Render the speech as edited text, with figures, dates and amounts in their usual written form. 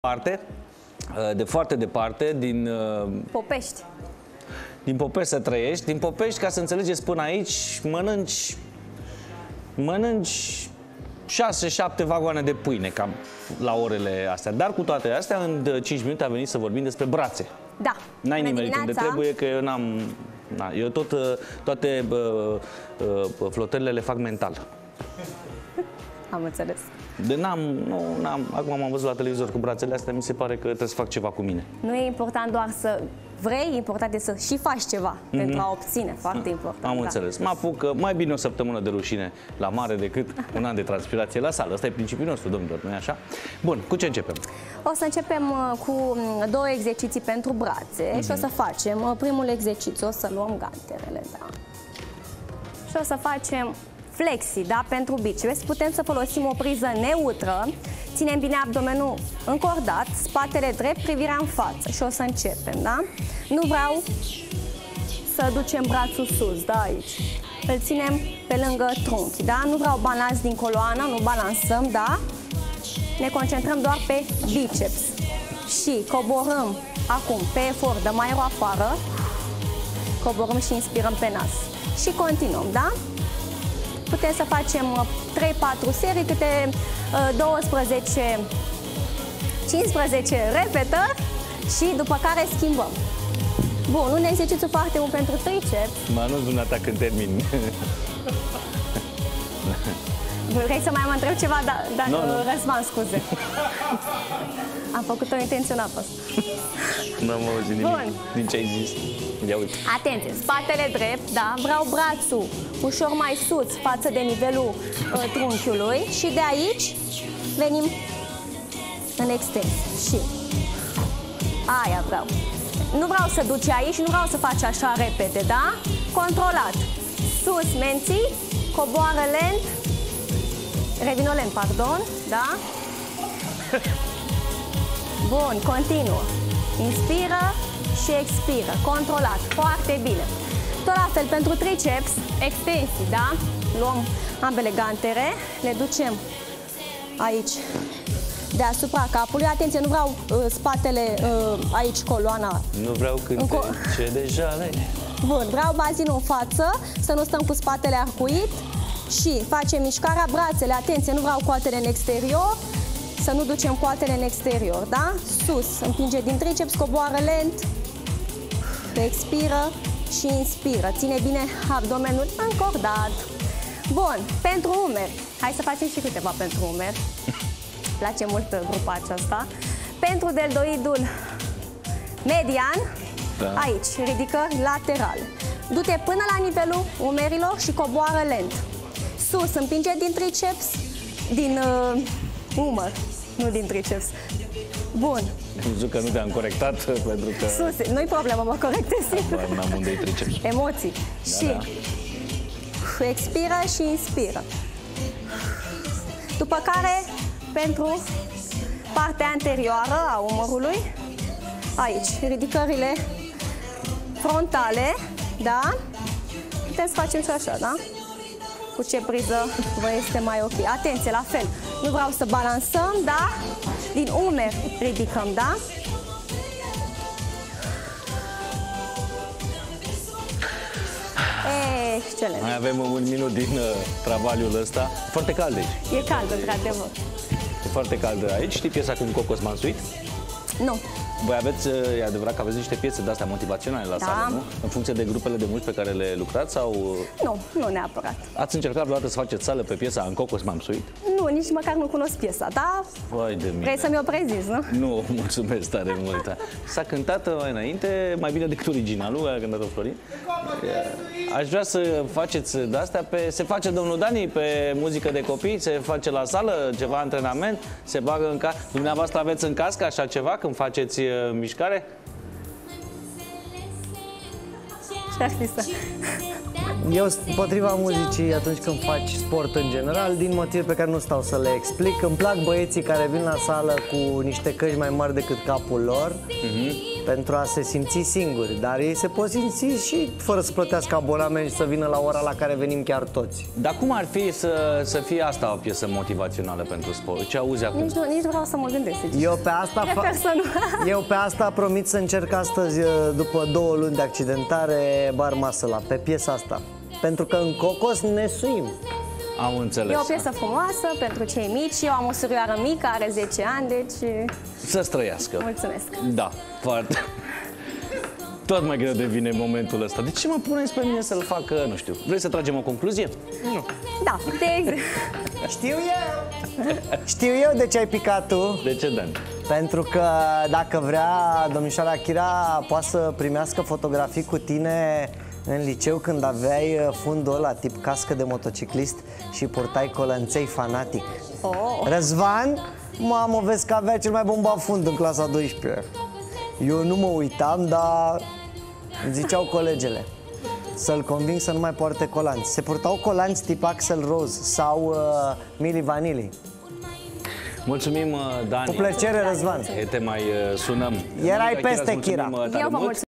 parte, de foarte departe, din Popești. Din Popești să trăiești. Din Popești, ca să înțelegeți, până aici mănânci 6-7 vagoane de pâine, cam la orele astea. Dar cu toate astea, în 5 minute a venit să vorbim despre brațe. Da. N-ai nimerit unde trebuie, că eu n-am... Eu toate flotările le fac mental. Am înțeles. Acum m-am văzut la televizor cu brațele astea, mi se pare că trebuie să fac ceva cu mine. Nu e important doar să vrei, important e să și faci ceva pentru a obține, foarte important. Am înțeles. Mă apuc mai bine o săptămână de rușine la mare decât un an de transpirație la sală. Ăsta e principiul nostru, domnilor, nu-i așa? Bun, cu ce începem? O să începem cu 2 exerciții pentru brațe și o să facem primul exercițiu, o să luăm ganterele, da? Și o să facem flexii, da, pentru biceps. Putem să folosim o priză neutră. Ținem bine abdomenul încordat, spatele drept, privirea în față. Și o să începem, da? Nu vreau să ducem brațul sus, da, aici. Îl ținem pe lângă trunchi, da? Nu vreau balans din coloană, nu balansăm, da? Ne concentrăm doar pe biceps. Și coborâm acum pe efort, dăm aerul afară. Coborâm și inspirăm pe nas. Și continuăm, da? Putem să facem 3-4 serii, câte 12-15 repetări și după care schimbăm. Bun, un exercițiu foarte bun pentru triceps. Mă anunț dumneata când termin. Vrei să mai mă întreb ceva? Dar nu. Răzvan, scuze. Am făcut-o intenționat asta. Nu am auzit nimic din ce ai zis. Ia uite. Atenție, spatele drept, da? Vreau brațul ușor mai sus față de nivelul trunchiului și de aici venim în extens. Și aia vreau. Nu vreau să duci aici, nu vreau să faci așa repede, da? Controlat. Sus, menții, coboară lent, revino lent, pardon, da? Bun, continuă. Inspiră și expiră, controlat, foarte bine. Tot la fel pentru triceps, extensii, da? Luăm ambele gantere, le ducem aici deasupra capului. Atenție, nu vreau spatele aici, coloana. Nu vreau cântece de jale. Bun, vreau bazinul în față, să nu stăm cu spatele arcuit și facem mișcarea, brațele, atenție, nu vreau coatele în exterior, să nu ducem coatele în exterior, da? Sus, împinge din triceps, coboară lent, expiră și inspiră. Ține bine abdomenul încordat. Bun, pentru umeri. Hai să facem și câteva pentru umeri. Place mult grupa aceasta. Pentru deltoidul median, da. Aici, ridicări laterale. Du-te până la nivelul umerilor și coboară lent. Sus, împinge din triceps, din umăr, nu din triceps. Bun. Zic că nu te-am corectat pentru că... Sus, nu-i problemă, mă corectez. N-am unde-i triceps. Emoții. Da, și da. Expiră și inspiră. După care, pentru partea anterioară a umărului, aici, ridicările frontale, da? Putem să facem și așa, da? Cu ce priză vă este mai ok. Atenție, la fel. Nu vreau să balansăm, da? Din umeri ridicăm, da? Excelent. Mai avem un minut din travaliul ăsta. Foarte cald aici. E cald, într-adevăr. E foarte cald aici. Știi piesa cu Cocos Mansuit? Nu. Voi aveți, e adevărat că aveți niște piese de-astea motivaționale la sală, nu? În funcție de grupele de muzică pe care le lucrați sau... Nu, nu neapărat. Ați încercat vreodată să faceți sală pe piesa În Cocos M-am suit? Nu, nici măcar nu cunosc piesa, da? Vai de mine. Vrei să mi-o prezinți, nu? Nu, mulțumesc tare mult. S-a cântat mai înainte, mai bine decât originalul, a cântat-o Florin. Aș vrea să faceți de-astea se face, domnul Dani, pe muzică de copii, se face la sală, ceva antrenament, se bagă în cască. Dumneavoastră aveți în cască așa ceva când faceți mișcare? Ce-ar fi să... Eu sunt împotriva muzicii atunci când faci sport în general, din motive pe care nu stau să le explic. Îmi plac băieții care vin la sală cu niște căști mai mari decât capul lor, pentru a se simți singuri. Dar ei se pot simți și fără să plătească abonament și să vină la ora la care venim chiar toți. Dar cum ar fi să fie asta o piesă motivațională pentru sport? Ce auzi acum? Nici nu vreau să mă gândesc. Eu pe asta Prefer să nu. Eu pe asta promit să încerc astăzi, după 2 luni de accidentare, bar muscle-up, pe piesa asta. Pentru că în Cocos ne suim. Am înțeles. E o piesă frumoasă pentru cei mici. Eu am o surioară mică, are 10 ani, deci Să străiască. mulțumesc. Da, foarte. Tot mai greu devine momentul ăsta. De ce mă puneți pe mine să-l fac, nu știu. Vrei să tragem o concluzie? Nu. Da, de exemplu. Știu eu de ce ai picat tu. De ce, Dan? Pentru că dacă vrea domnișoara Chira, poate să primească fotografii cu tine în liceu când aveai fundul ăla tip cască de motociclist și purtai colănței fanatic. Răzvan, mamă, vezi că avea cel mai bun bafund în clasa 12. Eu nu mă uitam, dar îmi ziceau colegele să-l conving să nu mai poarte colanți. Se purtau colanți tip Axl Rose sau Milli Vanilli. Mulțumim, Dani. Cu plăcere, Răzvan. Te mai sunăm. Erai Chira, peste, îți mulțumim Chira. tare Eu vă mult. mulțumesc.